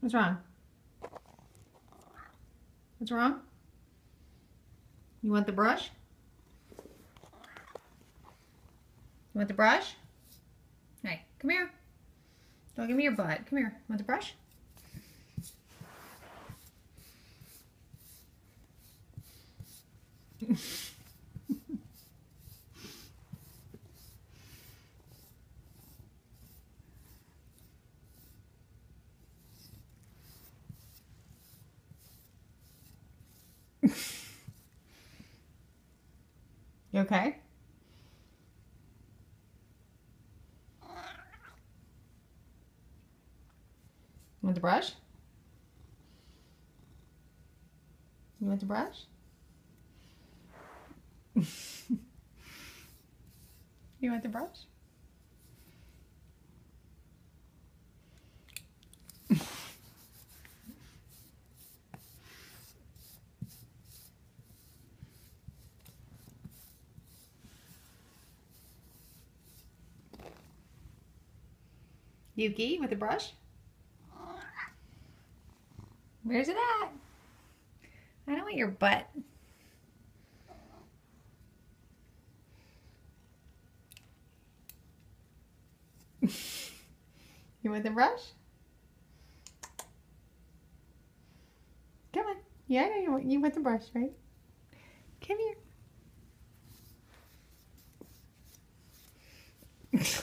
What's wrong? What's wrong? You want the brush? You want the brush? Hey, come here. Don't give me your butt. Come here. Want the brush? You okay? Want the brush? You want the brush? You want the brush? Yuki, with the brush? Where's it at? I don't want your butt. You want the brush? Come on. Yeah, I know you want the brush, right? Come here.